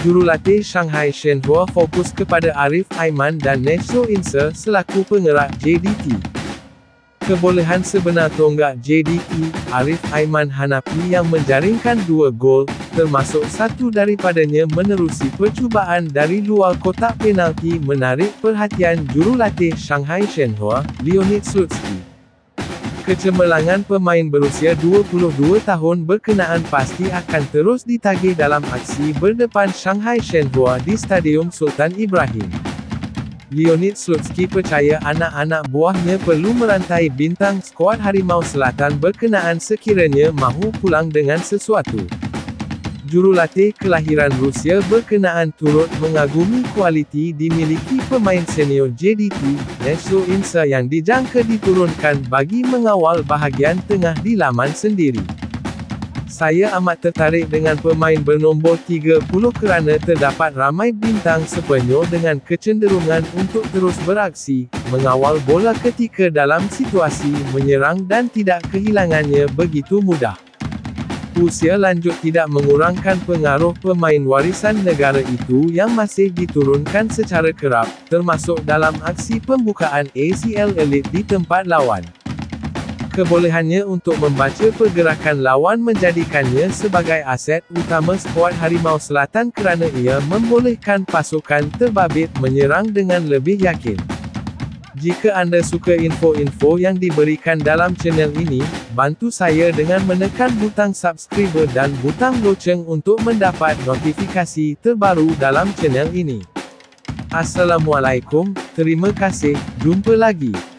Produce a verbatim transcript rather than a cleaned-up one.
Jurulatih Shanghai Shenhua fokus kepada Arif Aiman dan Nesho Ince selaku penggerak J D T. Kebolehan sebenar tonggak J D T, Arif Aiman Hanapi yang menjaringkan dua gol, termasuk satu daripadanya menerusi percubaan dari luar kotak penalti menarik perhatian jurulatih Shanghai Shenhua, Leonid Slutsky. Kecemerlangan pemain berusia dua puluh dua tahun berkenaan pasti akan terus ditagih dalam aksi berdepan Shanghai Shenhua di Stadium Sultan Ibrahim. Leonid Slutsky percaya anak-anak buahnya perlu merantai bintang skuad Harimau Selatan berkenaan sekiranya mahu pulang dengan sesuatu. Jurulatih kelahiran Rusia berkenaan turut mengagumi kualiti dimiliki pemain senior J D T, Nesho Ince yang dijangka diturunkan bagi mengawal bahagian tengah di laman sendiri. Saya amat tertarik dengan pemain bernombor tiga puluh kerana terdapat ramai bintang Sepanyol dengan kecenderungan untuk terus beraksi, mengawal bola ketika dalam situasi menyerang dan tidak kehilangannya begitu mudah. Usia lanjut tidak mengurangkan pengaruh pemain warisan negara itu yang masih diturunkan secara kerap, termasuk dalam aksi pembukaan A C L Elite di tempat lawan. Kebolehannya untuk membaca pergerakan lawan menjadikannya sebagai aset utama skuad Harimau Selatan kerana ia membolehkan pasukan terbabit menyerang dengan lebih yakin. Jika anda suka info-info yang diberikan dalam channel ini, bantu saya dengan menekan butang subscribe dan butang loceng untuk mendapat notifikasi terbaru dalam channel ini. Assalamualaikum, terima kasih, jumpa lagi.